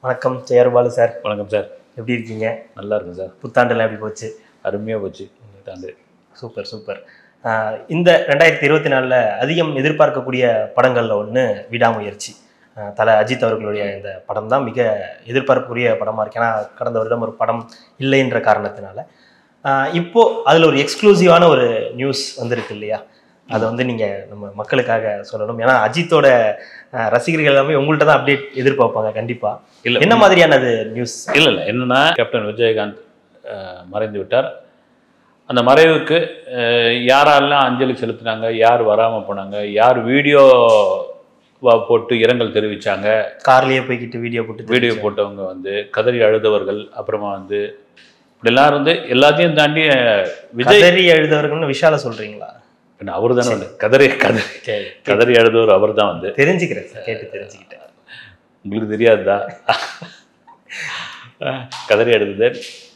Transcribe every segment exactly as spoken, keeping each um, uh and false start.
வணக்கம் ஜெயர்பாலு சார். வணக்கம் சார். எப்படி இருக்கீங்க? நல்லா இருக்கும் சார். புத்தாண்டுலாம் எப்படி போச்சு? அருமையாக போச்சு புத்தாண்டு. Super super. இந்த ரெண்டாயிரத்தி இருபத்தி நாலில் அதிகம் எதிர்பார்க்கக்கூடிய படங்களில் ஒன்று விடாமுயற்சி. தலை அஜித் அவர்களுடைய இந்த படம் தான் மிக எதிர்பார்க்கக்கூடிய படமாக இருக்கு. ஏன்னா கடந்த வருடம் ஒரு படம் இல்லைன்ற காரணத்தினால இப்போது அதில் ஒரு எக்ஸ்க்ளூசிவான ஒரு நியூஸ் வந்திருக்கு இல்லையா? அதை வந்து நீங்கள் நம்ம மக்களுக்காக சொல்லணும். ஏன்னா அஜித்தோட ரசிகர்கள் எல்லாமே உங்கள்கிட்ட தான் அப்டேட் எதிர்பார்ப்பாங்க கண்டிப்பாக. இல்லை என்ன மாதிரியானது நியூஸ்? இல்லை இல்லை என்னென்னா, கேப்டன் விஜயகாந்த் மறைந்து விட்டார். அந்த மறைவுக்கு யாரெல்லாம் அஞ்சலி செலுத்தினாங்க, யார் வராமல் போனாங்க, யார் வீடியோ போட்டு இரங்கல் தெரிவித்தாங்க, கார்லேயே போய்கிட்டு வீடியோ போட்டு வீடியோ போட்டவங்க வந்து கதறி அழுதவர்கள், அப்புறமா வந்து இப்படிலாம் வந்து எல்லாத்தையும் தாண்டி விஜய் கதறி அழுதவர்கள்னு விஷால சொல்கிறீங்களா? அவர் தானே வந்து கதறி கதறி கதறி எழுதுவர். அவர் தான் வந்து தெரிஞ்சுக்கிறேன் சார், கேட்டு தெரிஞ்சுக்கிட்டேன். உங்களுக்கு தெரியாதுதா? கதறி எழுதுது.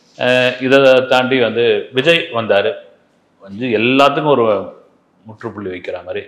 இதை தாண்டி வந்து விஜய் வந்தார். வந்து எல்லாத்துக்கும் ஒரு முற்றுப்புள்ளி வைக்கிற மாதிரி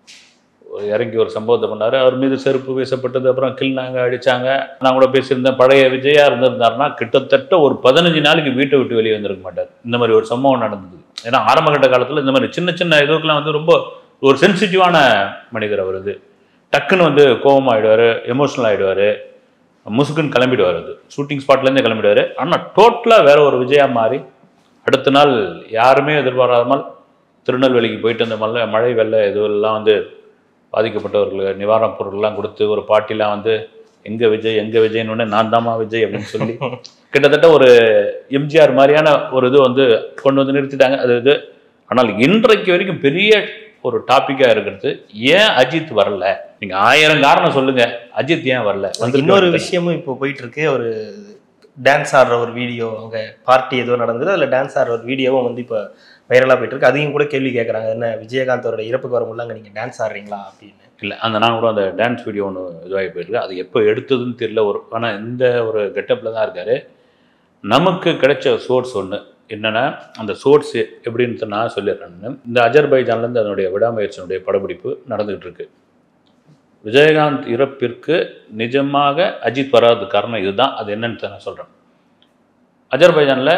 இறங்கி ஒரு சம்பவத்தை பண்ணார். அவர் மீது செருப்பு வீசப்பட்டது, அப்புறம் கிள்னாங்க, அடித்தாங்க. நான் கூட பேசியிருந்தேன், பழைய விஜயா இருந்திருந்தாருன்னா கிட்டத்தட்ட ஒரு பதினஞ்சு நாளைக்கு வீட்டை விட்டு வெளியே வந்திருக்க மாட்டார். இந்த மாதிரி ஒரு சம்பவம் நடந்தது. ஏன்னா ஆரம்பகட்ட காலத்தில் இந்த மாதிரி சின்ன சின்ன இதுக்கெல்லாம் வந்து ரொம்ப ஒரு சென்சிட்டிவான மனிதர் அவர். இது டக்குன்னு வந்து கோபம் ஆகிடுவார், எமோஷனல் ஆகிடுவார், முசுக்குன்னு கிளம்பிடுவார். அது ஷூட்டிங் ஸ்பாட்லேருந்தே கிளம்பிடுவார். ஆனால் டோட்டலாக வேற ஒரு விஜயா மாறி அடுத்த நாள் யாருமே எதிர்பாராமல் திருநெல்வேலிக்கு போயிட்டு அந்த மழை மழை வெள்ளை இதுவெல்லாம் வந்து பாதிக்கப்பட்டவர்களுக்கு நிவாரணப் பொருட்கள்லாம் கொடுத்து ஒரு பாட்டிலாம் வந்து எங்கே விஜய் எங்கே விஜய்னு ஒன்று நான் தாமா விஜய் அப்படின்னு சொல்லி கிட்டத்தட்ட ஒரு எம்ஜிஆர் மாதிரியான ஒரு இது வந்து கொண்டு வந்து நிறுத்திட்டாங்க. அது இது. ஆனால் இன்றைக்கு வரைக்கும் பெரிய ஒரு டாப்பிக்காக இருக்கிறது, ஏன் அஜித் வரல? நீங்கள் ஆயிரம் காரணம் சொல்லுங்கள், அஜித் ஏன் வரல? வந்து இன்னொரு விஷயமும் இப்போ போயிட்டு இருக்கு. ஒரு டான்ஸ் ஆடுற ஒரு வீடியோ, அங்கே பார்ட்டி ஏதோ நடந்தது, அதில் டான்ஸ் ஆடுற ஒரு வீடியோவும் வந்து இப்போ வைரலாக போயிட்டு இருக்கு. அதையும் கூட கேள்வி கேட்குறாங்க, என்ன விஜயகாந்தோட இறப்புக்கு வர முடியல, அங்கே நீங்கள் டான்ஸ் ஆடுறீங்களா அப்படின்னு. இல்லை, அந்த நான் கூட அந்த டான்ஸ் வீடியோ ஒன்று இதுவாகி போயிருக்கு. அது எப்போ எடுத்ததுன்னு தெரியல. ஒரு ஆனால் இந்த ஒரு கெட்டப்பில் தான் இருக்கார். நமக்கு கிடைச்ச சோர்ஸ் ஒன்று என்னென்னா, அந்த சோர்ஸ் எப்படின்னு நான் சொல்லிடுறேன்னு, இந்த அஜர்பைஜான்லேருந்து அதனுடைய விடாமுயற்சியினுடைய படப்பிடிப்பு நடந்துகிட்டு இருக்கு. விஜயகாந்த் இறப்பிற்கு நிஜமாக அஜித் வராத காரணம் இதுதான். அது என்னன்னு நான் சொல்கிறேன். அஜர்பைஜானில்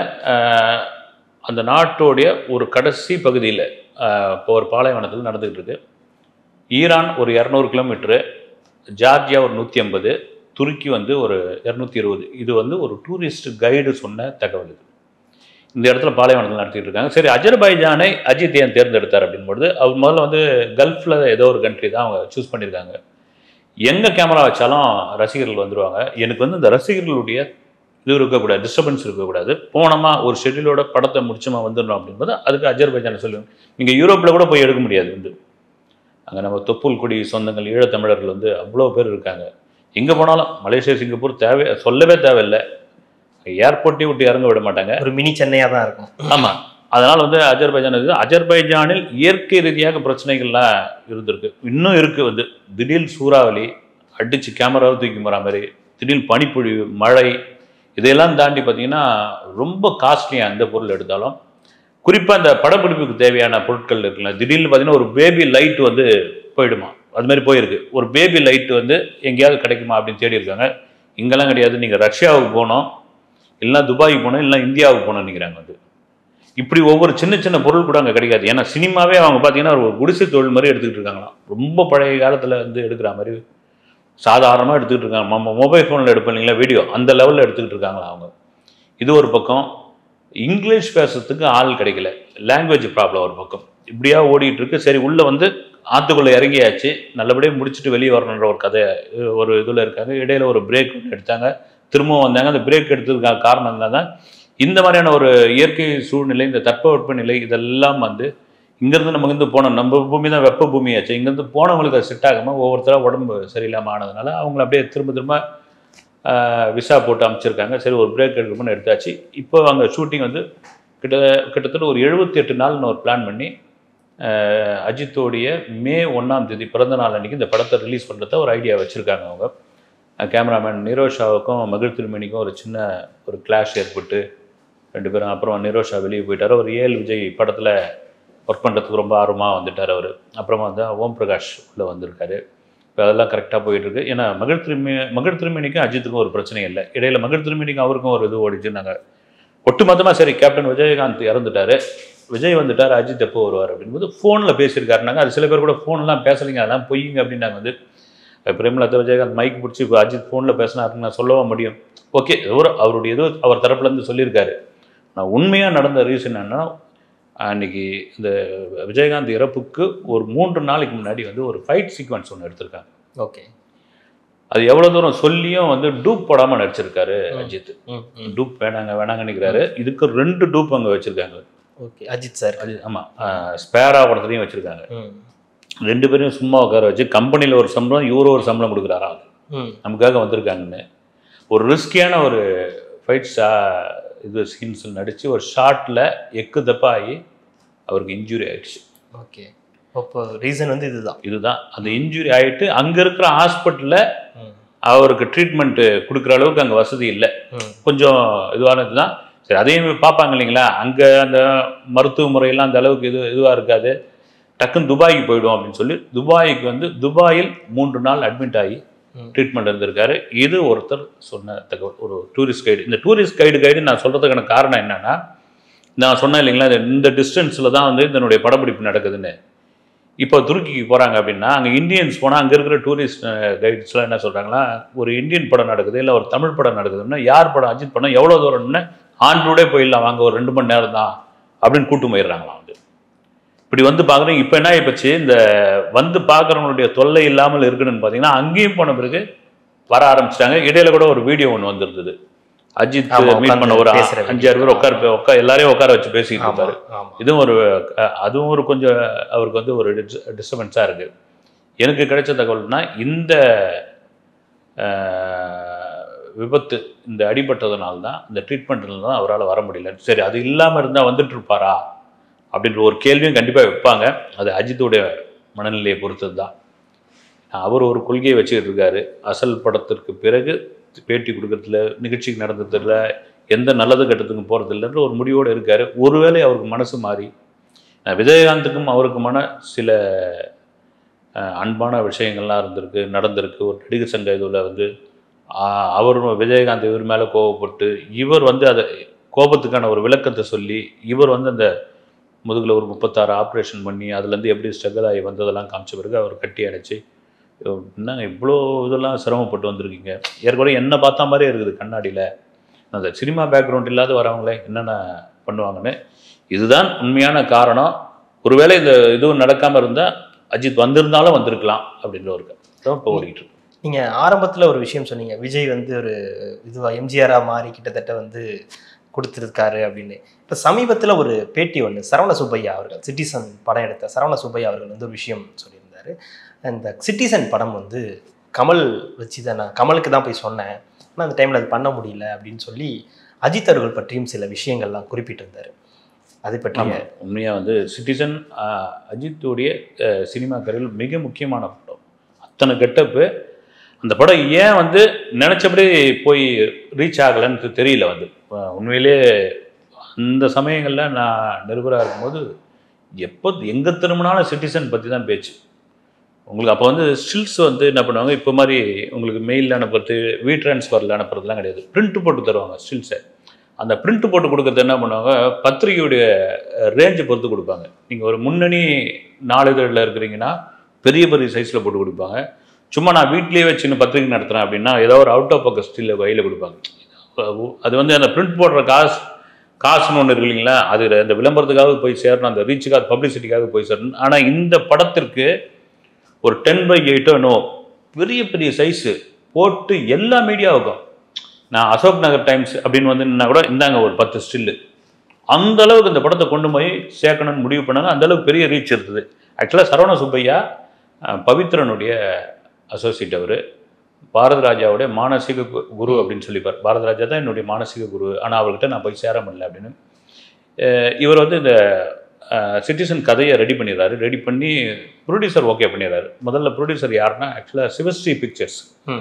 அந்த நாட்டோடைய ஒரு கடைசி பகுதியில் இப்போ ஒரு பாலைவனத்தில் நடந்துகிட்டு இருக்கு. ஈரான் ஒரு இரநூறு கிலோமீட்டரு, ஜார்ஜியா ஒரு நூற்றி ஐம்பது, துருக்கி வந்து ஒரு இரநூத்தி இருபது. இது வந்து ஒரு டூரிஸ்ட் கைடு சொன்ன தகவல். இது இந்த இடத்துல பாலைவனத்தில் நடத்திட்டு இருக்காங்க. சரி, அஜர்பைஜானை அஜித் ஏன் தேர்ந்தெடுத்தார் அப்படின்பொழுது, அவர் முதல்ல வந்து கல்ஃபில் ஏதோ ஒரு கண்ட்ரி தான் அவங்க சூஸ் பண்ணியிருக்காங்க. எங்கே கேமரா வச்சாலும் ரசிகர்கள் வந்துடுவாங்க. எனக்கு வந்து இந்த ரசிகர்களுடைய இது இருக்கக்கூடாது, டிஸ்டர்பன்ஸ் இருக்கக்கூடாது. போனோமா ஒரு ஷெட்யூலோட படத்தை முடிச்சோமா வந்துடணும் அப்படின்போது அதுக்கு அஜர்பைஜானை சொல்லுவாங்க. நீங்கள் யூரோப்பில் கூட போய் எடுக்க முடியாது. வந்து அங்கே நம்ம தொப்புள் குடி சொந்தங்கள் ஈழத்தமிழர்கள் வந்து அவ்வளோ பேர் இருக்காங்க. எங்கே போனாலும் மலேசியா, சிங்கப்பூர் தேவை சொல்லவே தேவையில்லை. ஏர்போர்ட்டையும் விட்டு இறங்க விட மாட்டாங்க. ஒரு மினி சென்னையாக தான் இருக்கும். ஆமாம். அதனால் வந்து அஜர்பைஜான் இது அஜர்பைஜானில் இயற்கை ரீதியாக பிரச்சனைகள்லாம் இருந்திருக்கு, இன்னும் இருக்குது. வந்து திடீர் சூறாவளி அடித்து கேமராவை தூக்கி போகிற மாதிரி, திடீர் பனிப்பொழிவு, மழை, இதையெல்லாம் தாண்டி பார்த்தீங்கன்னா ரொம்ப காஸ்ட்லியாக அந்த பொருள் எடுத்தாலும், குறிப்பாக இந்த படப்பிடிப்புக்கு தேவையான பொருட்கள் இருக்குல்ல, திடீர்னு பார்த்தீங்கன்னா ஒரு பேபி லைட் வந்து போயிடுமா, அது மாதிரி போயிருக்கு. ஒரு பேபி லைட் வந்து எங்கேயாவது கிடைக்குமா அப்படின்னு தேடி இருக்காங்க. இங்கெல்லாம் கிடையாது. நீங்கள் ரஷ்யாவுக்கு போகணும், இல்லைனா துபாய்க்கு போகணும், இல்லைனா இந்தியாவுக்கு போகணும்னு நினைக்கிறாங்க. வந்து இப்படி ஒவ்வொரு சின்ன சின்ன பொருள் கூட அங்கே கிடைக்காது. ஏன்னா சினிமாவே அவங்க பார்த்தீங்கன்னா ஒரு குடிசை தொழில் மாதிரி எடுத்துக்கிட்டு இருக்காங்களாம். ரொம்ப பழைய காலத்தில் வந்து எடுக்கிற மாதிரி சாதாரணமாக எடுத்துக்கிட்டு இருக்காங்க. நம்ம மொபைல் ஃபோனில் எடுப்போம் இல்லைங்களா வீடியோ, அந்த லெவலில் எடுத்துக்கிட்டு இருக்காங்களா அவங்க. இது ஒரு பக்கம். இங்கிலீஷ் பேசுறதுக்கு ஆள் கிடைக்கல, லாங்குவேஜ் ப்ராப்ளம் ஒரு பக்கம். இப்படியா ஓடிட்டு இருக்கு. சரி, உள்ளே வந்து ஆற்றுக்குள்ளே இறங்கியாச்சு, நல்லபடியாக முடிச்சுட்டு வெளியே வரணுன்ற ஒரு கதை ஒரு இதில் இருக்காங்க. இடையில ஒரு பிரேக் எடுத்தாங்க, திரும்பவும் வந்தாங்க. அந்த பிரேக் எடுத்ததுக்கான காரணம் தான் இந்த மாதிரியான ஒரு இயற்கை சூழ்நிலை, இந்த தட்பவெப்ப நிலை, இதெல்லாம் வந்து இங்கேருந்து நம்ம இருந்து போனோம். நம்ம பூமி தான் வெப்ப பூமியாச்சு. இங்கேருந்து போனவங்களுக்கு அது செட் ஆகாமல் ஒவ்வொருத்தராக உடம்பு சரியில்லாமல் ஆனதுனால அவங்கள அப்படியே திரும்ப திரும்ப விசா போட்டு அமைச்சிருக்காங்க. சரி, ஒரு பிரேக் எடுக்கணும்னு எடுத்தாச்சு. இப்போ அங்கே ஷூட்டிங் வந்து கிட்ட கிட்டத்தட்ட ஒரு எழுபத்தி எட்டு நாள்னு ஒரு பிளான் பண்ணி அஜித்தோடைய மே ஒன்றாம் தேதி பிறந்த நாள் அன்றைக்கி இந்த படத்தை ரிலீஸ் பண்ணுறத ஒரு ஐடியா வச்சுருக்காங்க அவங்க. கேமராமேன் நிரோஷாவுக்கும் மகிழ் திருமணிக்கும் ஒரு சின்ன ஒரு கிளாஷ் ஏற்பட்டு ரெண்டு பேரும் அப்புறம் நிரோஷா வெளியே போயிட்டார். ஒரு ஏழு விஜய் படத்தில் ஒர்க் பண்ணுறதுக்கு ரொம்ப ஆர்வமாக வந்துட்டார் அவர். அப்புறமா வந்து ஓம் பிரகாஷ் உள்ளே வந்திருக்காரு. இப்போ அதெல்லாம் கரெக்டாக போயிட்டுருக்கு. ஏன்னா மகள் திரும்பி மகள் திரும்பினிக்கும் அஜித்துக்கும் ஒரு பிரச்சனை இல்லை. இடையில மகள் திரும்பினிக்கும் அவருக்கும் ஒரு இது ஓடிச்சு. நாங்கள் ஒட்டுமொத்தமாக சரி கேப்டன் விஜயகாந்த் இறந்துட்டார், விஜய் வந்துட்டார், அஜித் எப்போ வருவார் அப்படின்போது ஃபோனில் பேசியிருக்காருனாங்க. அது சில பேர் கூட ஃபோன்லாம் பேசலைங்க, அதெல்லாம் பொய்யுங்க அப்படின்னாங்க. வந்து பிரேமலதா விஜயகாந்த் மைக் பிடிச்சி இப்போ அஜித் ஃபோனில் பேசினாருன்னு நான் சொல்லவா முடியும்? ஓகே, ஒரு அவருடைய ஏதோ அவர் தரப்புலேருந்து சொல்லியிருக்காரு. நான் உண்மையாக நடந்த ரீசன் என்னன்னா, அன்றைக்கி இந்த விஜயகாந்த் இறப்புக்கு ஒரு மூன்று நாளைக்கு முன்னாடி வந்து ஒரு ஃபைட் சீக்வன்ஸ் ஒன்று எடுத்திருக்காங்க. ஓகே, அது எவ்வளோ தூரம் சொல்லியும் வந்து டூப் போடாமல் நடிச்சிருக்காரு அஜித். டூப் வேணாங்க வேணாங்க நிற்கிறாரு. இதுக்கு ரெண்டு டூப் அங்கே வச்சுருக்காங்க. Okay, Ajith sir. அஜித் ஆமாம், ஸ்பேரா படத்துலையும் வச்சுருக்காங்க. ரெண்டு பேரும் சும்மா உட்கார வச்சு கம்பெனியில் ஒரு சம்பளம், இவரு ஒரு சம்பளம் கொடுக்குறாரா, நமக்காக வந்திருக்காங்கன்னு ஒரு ரிஸ்கியான ஒரு ஃபைட்ஸா இது சீன்ஸில் நடித்து ஒரு ஷார்ட்டில் எக்கு தப்பாகி அவருக்கு இன்ஜுரி ஆகிடுச்சு. ஓகே, அப்போ ரீசன் வந்து இதுதான் இதுதான் அந்த இன்ஜுரி ஆகிட்டு அங்கே இருக்கிற ஹாஸ்பிட்டலில் அவருக்கு ட்ரீட்மெண்ட்டு கொடுக்குற அளவுக்கு அங்கே வசதி இல்லை, கொஞ்சம் இதுவானது தான். சரி, அதையும் பார்ப்பாங்க இல்லைங்களா, அங்கே அந்த மருத்துவ முறையெல்லாம் அந்த அளவுக்கு இது இதுவாக இருக்காது, டக்குன்னு துபாய்க்கு போயிடும் அப்படின்னு சொல்லி துபாய்க்கு வந்து துபாயில் மூன்று நாள் அட்மிட் ஆகி ட்ரீட்மெண்ட் இருந்திருக்காரு. இது ஒருத்தர் சொன்ன தகவல், ஒரு டூரிஸ்ட் கைடு. இந்த டூரிஸ்ட் கைடு கைடு நான் சொல்கிறதுக்கான காரணம் என்னென்னா, நான் சொன்னேன் இல்லைங்களா, இந்த டிஸ்டன்ஸில் தான் வந்து இதனுடைய படப்பிடிப்பு நடக்குதுன்னு. இப்போ துருக்கிக்கு போகிறாங்க அப்படின்னா அங்கே இந்தியன்ஸ் போனால் அங்கே இருக்கிற டூரிஸ்ட் கைட்ஸ்லாம் என்ன சொல்கிறாங்களா, ஒரு இந்தியன் படம் நடக்குது இல்லை ஒரு தமிழ் படம் நடக்குதுன்னா, யார் படம் அஜித் படம் எவ்வளோ தூரம்னு ஆண்டோடே போயிடலாம் வாங்க, ஒரு ரெண்டு மணி நேரம் தான் அப்படின்னு கூட்டு போயிடுறாங்களாம். வந்து இப்படி வந்து பார்க்குறோம். இப்போ என்ன ஆகிப்போச்சு, இந்த வந்து பார்க்குறவங்களுடைய தொல்லை இல்லாமல் இருக்கணும்னு பார்த்தீங்கன்னா அங்கேயும் போன பிறகு வர ஆரம்பிச்சிட்டாங்க. இடையில கூட ஒரு வீடியோ ஒன்று வந்திருந்தது, அஜித் மீட் பண்ண ஒரு அஞ்சாறு பேர் உட்கார உட்கார எல்லாரையும் உட்கார வச்சு பேசிக்கிட்டு இருப்பாரு. இதுவும் ஒரு அதுவும் ஒரு கொஞ்சம் அவருக்கு வந்து ஒரு டிஸ்டர்பன்ஸாக இருக்குது. எனக்கு கிடைச்ச தகவல்னா, இந்த விபத்து இந்த அடிபட்டதுனால தான், இந்த ட்ரீட்மெண்ட்ல தான் அவரால் வர முடியல. சரி, அது இல்லாமல் இருந்தால் வந்துட்டு இருப்பாரா அப்படின்ற ஒரு கேள்வியும் கண்டிப்பாக வைப்பாங்க. அது அஜித்துடைய மனநிலையை பொறுத்தது தான். அவர் ஒரு கொள்கையை வச்சுக்கிட்டு இருக்காரு. அசல் படத்திற்கு பிறகு பேட்டி கொடுக்கறதுல, நிகழ்ச்சிக்கு நடந்ததில்ல, எந்த நல்லது கட்டத்துக்கும் போகிறதில்லன்ற ஒரு முடிவோடு இருக்கார். ஒருவேளை அவருக்கு மனசு மாறி விஜயகாந்துக்கும் அவருக்குமான சில அன்பான விஷயங்கள்லாம் இருந்திருக்கு, நடந்திருக்கு. ஒரு நடிகர் சங்க இதில் வந்து அவர் விஜயகாந்த் இவர் மேலே கோபப்பட்டு இவர் வந்து அதை கோபத்துக்கான ஒரு விளக்கத்தை சொல்லி இவர் வந்து அந்த முதுகில் ஒரு முப்பத்தாறு ஆப்ரேஷன் பண்ணி அதுலேருந்து எப்படி ஸ்ட்ரகிள் ஆகி வந்ததெல்லாம் காமிச்ச பிறகு அவர் கட்டி அடைச்சி, என்னங்க இவ்வளோ இதெல்லாம் சிரமப்பட்டு வந்திருக்கீங்க, ஏற்கனவே என்ன பார்த்தா மாதிரியே இருக்குது கண்ணாடியில், அந்த சினிமா பேக்ரவுண்ட் இல்லாத வரவங்களே என்னென்ன பண்ணுவாங்கன்னு. இதுதான் உண்மையான காரணம். ஒருவேளை இந்த இதுவும் நடக்காமல் இருந்தால் அஜித் வந்திருந்தாலும் வந்திருக்கலாம் அப்படின்ற ஒரு தான் இப்போ ஓடிக்கிட்டு இருக்கு. நீங்கள் ஆரம்பத்தில் ஒரு விஷயம் சொன்னீங்க, விஜய் வந்து ஒரு இதுவாக எம்ஜிஆராக மாறி கிட்டத்தட்ட வந்து கொடுத்துருக்காரு அப்படின்னு. இப்போ சமீபத்தில் ஒரு பேட்டி ஒன்று சரவண சுப்பையா அவர்கள், சிட்டிசன் படம் எடுத்த சரவண சுப்பையா அவர்கள் வந்து ஒரு விஷயம் சொல்லியிருந்தார். இந்த சிட்டிசன் படம் வந்து கமல் வச்சு தான், நான் கமலுக்கு தான் போய் சொன்னேன், ஆனால் அந்த டைமில் அது பண்ண முடியல அப்படின்னு சொல்லி அஜித் அவர்கள் பற்றியும் சில விஷயங்கள்லாம் குறிப்பிட்டிருந்தார். அதை பற்றி உண்மையாக வந்து சிட்டிசன் அஜித்துடைய சினிமா கரையில் மிக முக்கியமான படம். அத்தனை கெட்டப்பு அந்த படம் ஏன் வந்து நினச்சபடி போய் ரீச் ஆகலைன்னு தெரியல. வந்து உண்மையிலே அந்த சமயங்களில் நான் நிருபராக இருக்கும்போது எப்போ எங்கே திரும்பினாலும் சிட்டிசன் பற்றி தான் பேச்சு. உங்களுக்கு அப்போ வந்து ஸ்டில்ஸ் வந்து என்ன பண்ணுவாங்க, இப்போ மாதிரி உங்களுக்கு மெயிலில் அனுப்புறது, வீ ட்ரான்ஸ்ஃபரில் அனுப்புறதுலாம் கிடையாது, பிரிண்ட்டு போட்டு தருவாங்க ஸ்டில்ஸை. அந்த பிரிண்ட்டு போட்டு கொடுக்குறது என்ன பண்ணுவாங்க, பத்திரிகையுடைய ரேஞ்சை பொறுத்து கொடுப்பாங்க. நீங்கள் ஒரு முன்னணி நாளிதழில் இருக்கிறீங்கன்னா பெரிய பெரிய சைஸில் போட்டு கொடுப்பாங்க. சும்மா நான் வீட்லேயே வச்சு இன்னும் பத்திரிகை நடத்துகிறேன் அப்படின்னா ஏதோ ஒரு அவுட் ஆஃப் பக்கம் ஸ்டில்ல கையில் கொடுப்பாங்க. அது வந்து அந்த பிரிண்ட் போடுற காசு காசுன்னு ஒன்று இருக்கு இல்லைங்களா, அது அந்த விளம்பரத்துக்காக போய் சேரணும், அந்த ரீச்சுக்காக பப்ளிசிட்டிக்காக போய் சேரணும். ஆனால் இந்த படத்திற்கு ஒரு டென் பை எயிட்டோ என்னோ பெரிய பெரிய சைஸு போட்டு எல்லா மீடியாவுக்கும், நான் அசோக் நகர் டைம்ஸ் அப்படின்னு வந்துன்னா கூட இந்தாங்க ஒரு பத்து ஸ்டில்லு, அந்த அளவுக்கு இந்த படத்தை கொண்டு போய் சேர்க்கணும்னு முடிவு பண்ணாங்க. அந்தளவுக்கு பெரிய ரீச் இருந்தது. ஆக்சுவலாக சரவண சுப்பையா பவித்ரனுடைய அசோசியேட், அவர் பாரதிராஜாவுடைய மானசீக குரு அப்படின்னு சொல்லிப்பார். பாரதிராஜா தான் என்னுடைய மானசீக குரு, ஆனால் அவர்கிட்ட நான் போய் சேர முடியல அப்படின்னு. இவர் வந்து இந்த சிட்டிசன் கதையை ரெடி பண்ணிடுறாரு. ரெடி பண்ணி ப்ரொடியூசர் ஓகே பண்ணிடுறாரு. முதல்ல ப்ரொடியூசர் யாருன்னா ஆக்சுவலாக சிவஸ்ரீ பிக்சர்ஸ்,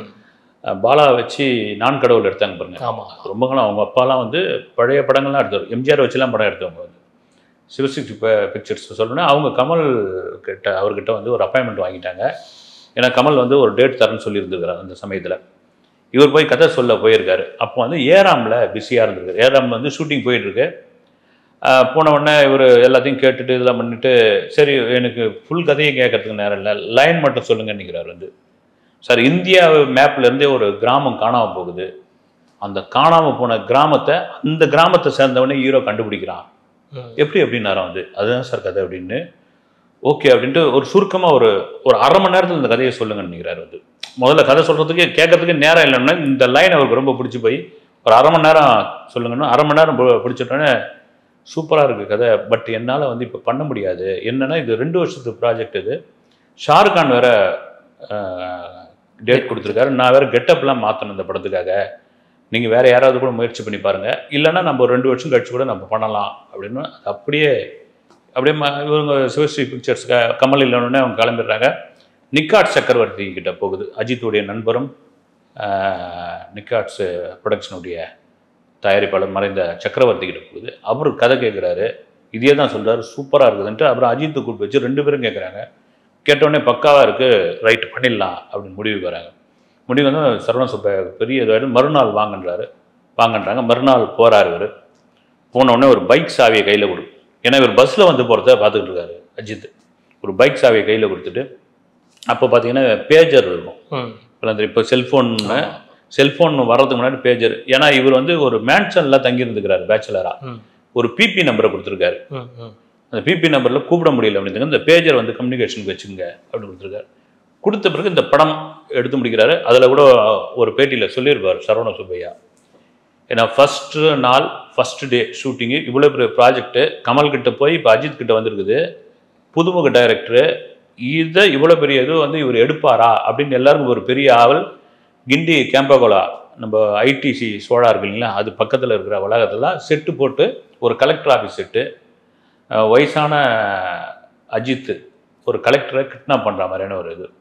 பாலா வச்சு நான் கடவுள் எடுத்தாங்க பாருங்க. ஆமாம், ரொம்ப காலம் அவங்க அப்பாலாம் வந்து பழைய படங்கள்லாம் எடுத்தார், எம்ஜிஆர் வச்சுலாம் படம் எடுத்தவங்க வந்து சிவஸ்ரீ பிக்சர்ஸ் சொல்லணும்னா அவங்க கமல் கிட்ட அவர்கிட்ட வந்து ஒரு அப்பாயின்மெண்ட் வாங்கிட்டாங்க. ஏன்னா கமல் வந்து ஒரு டேட் தரேன்னு சொல்லியிருந்துருக்காரு அந்த சமயத்தில். இவர் போய் கதை சொல்ல போயிருக்காரு. அப்போ வந்து ஏராமில் பிஸியாக இருந்திருக்காரு. ஏராம் வந்து ஷூட்டிங் போயிட்டுருக்கு. போன உடனே இவர் எல்லாத்தையும் கேட்டுட்டு இதெல்லாம் பண்ணிட்டு, சரி எனக்கு ஃபுல் கதையை கேட்கறதுக்கு நேரம் இல்லை, லைன் மட்டும் சொல்லுங்கன்னு நிற்கிறார் வந்து. சார், இந்தியா மேப்லேருந்தே ஒரு கிராமம் காணாமல் போகுது. அந்த காணாமல் போன கிராமத்தை அந்த கிராமத்தை சேர்ந்தவனே ஹீரோ கண்டுபிடிக்கிறான். எப்படி அப்படின்னாரா வந்து, அதுதான் சார் கதை அப்படின்னு. ஓகே அப்படின்ட்டு ஒரு சுருக்கமாக ஒரு ஒரு அரை மணி நேரத்தில் இந்த கதையை சொல்லுங்கன்னு நினைக்கிறாரு வந்து. முதல்ல கதை சொல்கிறதுக்கு கேட்கறதுக்கு நேரம் இல்லைன்னா இந்த லைன் அவருக்கு ரொம்ப பிடிச்சி போய் ஒரு அரை மணி நேரம் சொல்லுங்கன்னா அரை மணி நேரம் பிடிச்சிட்டோன்னே சூப்பராக இருக்குது கதை. பட் என்னால் வந்து இப்போ பண்ண முடியாது. என்னென்னா இது ரெண்டு வருஷத்துக்கு ப்ராஜெக்ட். இது ஷாருக்கான் வேற டேட் கொடுத்துருக்காரு. நான் வேறு கெட்டப்லாம் மாற்றணும் இந்த படத்துக்காக. நீங்கள் வேறு யாராவது கூட முயற்சி பண்ணி பாருங்கள், இல்லைன்னா நம்ம ரெண்டு வருஷம் கழிச்சு கூட நம்ம பண்ணலாம் அப்படின்னு. அது அப்படியே அப்படியே இவங்க சிவஸ்ரீ பிக்சர்ஸ் கமல் இல்லைன்னொடனே அவங்க கிளம்பிடுறாங்க. நிக்காட் சக்கரவர்த்தி கிட்ட போகுது. அஜித்துடைய நண்பரும் நிக்காட்ஸ் ப்ரொடக்ஷனுடைய தயாரிப்பாளர் மறைந்த சக்கரவர்த்தி கிட்ட போகுது. அவர் கதை கேட்குறாரு. இதே தான் சொல்கிறாரு, சூப்பராக இருக்குதுன்ட்டு. அப்புறம் அஜித்தை கூப்பிட்டு வச்சு ரெண்டு பேரும் கேட்குறாங்க. கேட்டோடனே பக்காவாக இருக்குது, ரைட்டு பண்ணிடலாம் அப்படின்னு முடிவுக்கு வராங்க. முடிவு வந்து சரவண சுப்பையா பெரிய இதாகிடு. மறுநாள் வாங்கன்றாரு. வாங்கன்றாங்க. மறுநாள் போகிறார். இவர் போனவுடனே ஒரு பைக் சாவியை கையில் கொடு. ஏன்னா இவர் பஸ்ஸில் வந்து போகிறத பார்த்துக்கிட்டு இருக்காரு அஜித். ஒரு பைக் சாவியை கையில் கொடுத்துட்டு, அப்போ பார்த்தீங்கன்னா பேஜர் இருக்கும். இப்போ இப்போ செல்ஃபோன்னு செல்ஃபோன் வர்றதுக்கு முன்னாடி பேஜர். ஏன்னா இவர் வந்து ஒரு மேன்ஷனில் தங்கியிருந்துக்கிறாரு பேச்சுலராக. ஒரு பிபி நம்பரை கொடுத்துருக்காரு. அந்த பிபி நம்பரில் கூப்பிட முடியல அப்படின்னு இந்த பேஜர் வந்து கம்யூனிகேஷனுக்கு வச்சுங்க அப்படின்னு கொடுத்துருக்காரு. கொடுத்த பிறகு இந்த படம் எடுத்து முடிக்கிறாரு. அதில் கூட ஒரு பேட்டியில் சொல்லியிருப்பார் சரவண சுப்பையா, ஏன்னா ஃபஸ்ட்டு நாள் ஃபஸ்ட்டு டே ஷூட்டிங்கு இவ்வளோ பெரிய ப்ராஜெக்ட்டு கமல்கிட்ட போய் இப்போ அஜித் கிட்ட வந்துருக்குது. புதுமுக டைரக்டரு, இதை இவ்வளோ பெரிய இது வந்து இவர் எடுப்பாரா அப்படின்னு எல்லாருக்கும் ஒரு பெரிய ஆவல். கிண்டி கேம்பகோலா நம்ம ஐடிசி சோழா இருக்கு இல்லைங்களா, அது பக்கத்தில் இருக்கிற வளாகத்தெல்லாம் செட்டு போட்டு ஒரு கலெக்டர் ஆஃபீஸ் செட்டு, வயசான அஜித் ஒரு கலெக்டரை கிட்னாப் பண்ணுற மாதிரியான ஒரு இது.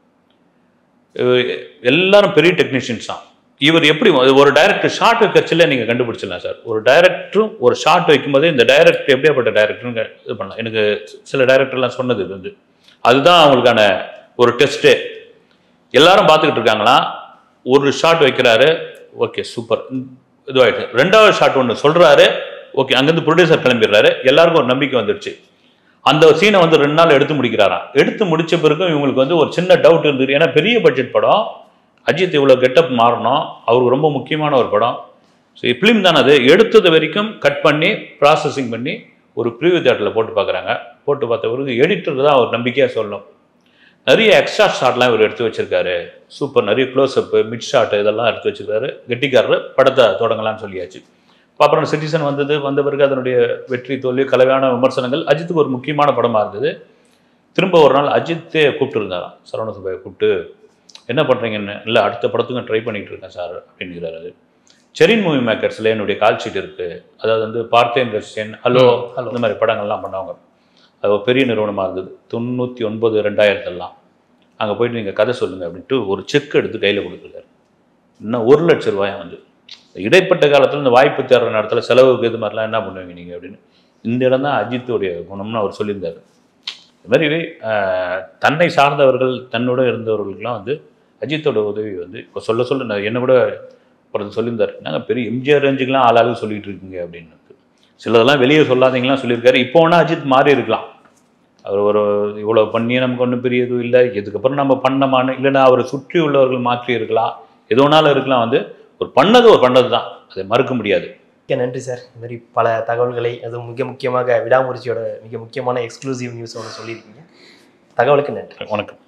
எல்லாரும் பெரிய டெக்னீஷியன்ஸ் தான். இவர் எப்படி ஒரு டைரக்டர் ஷார்ட் வைக்கிறச்சில்ல நீங்கள் கண்டுபிடிச்சிடலாம் சார். ஒரு டைரக்டரும் ஒரு ஷார்ட் வைக்கும்போது இந்த டைரக்டர் எப்படியாப்பட்ட டைரக்டருங்க இது பண்ணலாம். எனக்கு சில டைரக்டர்லாம் சொன்னது இது வந்து அதுதான் அவங்களுக்கான ஒரு டெஸ்ட்டு. எல்லாரும் பார்த்துக்கிட்டு இருக்காங்களா, ஒரு ஷாட் வைக்கிறாரு, ஓகே சூப்பர் இதுவாகிடுச்சு. ரெண்டாவது ஷாட் ஒன்று சொல்கிறாரு, ஓகே அங்கேருந்து ப்ரொடியூசர் கிளம்பிடுறாரு. எல்லாருக்கும் ஒரு நம்பிக்கை வந்துடுச்சு. அந்த சீனை வந்து ரெண்டு நாள் எடுத்து முடிக்கிறாராம். எடுத்து முடித்த பிறகு இவங்களுக்கு வந்து ஒரு சின்ன டவுட் இருந்தது. ஏன்னா பெரிய பட்ஜெட் படம், அஜித் இவ்வளோ கெட்டப் மாறணும், அவருக்கு ரொம்ப முக்கியமான ஒரு படம். ஸோ ஃபிலிம் தானே அது. எடுத்தது வரைக்கும் கட் பண்ணி ப்ராசஸிங் பண்ணி ஒரு ப்ரீவியூ தியேட்டரில் போட்டு பார்க்குறாங்க. போட்டு பார்த்த பிறகு எடிட்டருக்கு தான் ஒரு நம்பிக்கையாக சொல்லணும். நிறைய எக்ஸ்ட்ரா ஷாட்லாம் இவர் எடுத்து வச்சிருக்காரு. சூப்பர், நிறைய க்ளோஸ்அப்பு மிட் ஷாட் இதெல்லாம் எடுத்து வச்சிருக்காரு. கெட்டிக்காரர் படத்தை தொடங்கலான்னு சொல்லியாச்சு. அப்புறம் சிட்டிசன் வந்தது. வந்த பிறகு அதனுடைய வெற்றி தோல்வி கலவையான விமர்சனங்கள். அஜித்துக்கு ஒரு முக்கியமான படமாக இருந்தது. திரும்ப ஒரு நாள் அஜித்தே கூப்பிட்டு இருந்தாராம் சரவண சுப்பையா கூப்பிட்டு, என்ன பண்ணுறீங்கன்னு. இல்லை அடுத்த படத்துக்கும் ட்ரை பண்ணிகிட்டு இருக்கேன் சார் அப்படிங்கிறாரு. அது செரின் மூவி மேக்கர்ஸில் என்னுடைய கால் ஷீட் இருக்குது. அதாவது வந்து பார்த்தேன் ரஷ்யன் ஹலோ இந்த மாதிரி படங்கள்லாம் பண்ணவங்க. அது ஒரு பெரிய நிறுவனமாக இருந்தது. தொண்ணூற்றி ஒன்பது ரெண்டாயிரத்தெல்லாம் அங்கே போயிட்டு நீங்கள் கதை சொல்லுங்கள் அப்படின்ட்டு ஒரு செக் எடுத்து கையில் கொடுத்துருக்காரு. இன்னும் ஒரு லட்சம் ரூபாய் வந்து இடைப்பட்ட காலத்தில் இந்த வாய்ப்பு தேடுற நேரத்தில் செலவுக்கு இது மாதிரிலாம் என்ன பண்ணுவீங்க நீங்கள் அப்படின்னு. இந்த இடம் தான் அஜித்துடைய குணம்னு அவர் சொல்லியிருந்தார். இது மாதிரி தன்னை சார்ந்தவர்கள் தன்னோட இருந்தவர்களுக்கெல்லாம் வந்து அஜித்தோட உதவி வந்து இப்போ சொல்ல சொல்ல நான் என்ன கூட ஒருத்தர் சொல்லியிருந்தார், நாங்கள் பெரிய எம்ஜிஆர் ரேஞ்சுக்கெலாம் ஆளாளுக்கு சொல்லிகிட்டு இருக்கீங்க அப்படின்னு. சிலதெல்லாம் வெளியே சொல்லாதீங்களாம் சொல்லியிருக்காரு. இப்போ வேணால் அஜித் மாறி இருக்கலாம். அவர் ஒரு இவ்வளோ பண்ணி நமக்கு ஒன்றும் பெரிய எதுவும் இல்லை, இதுக்கப்புறம் நம்ம பண்ணமான்னு இல்லைன்னா அவரை சுற்றி உள்ளவர்கள் மாற்றி இருக்கலாம், எது வேணாலும் இருக்கலாம். வந்து ஒரு பண்ணது ஒரு பண்ணது தான், அதை மறுக்க முடியாது. மிக நன்றி சார். இது மாதிரி பல தகவல்களை, அதுவும் மிக முக்கியமாக விடாமுயற்சியோட மிக முக்கியமான எக்ஸ்க்ளூசிவ் நியூஸ் ஒன்று சொல்லியிருக்கீங்க. தகவலுக்கு நன்றி. வணக்கம்.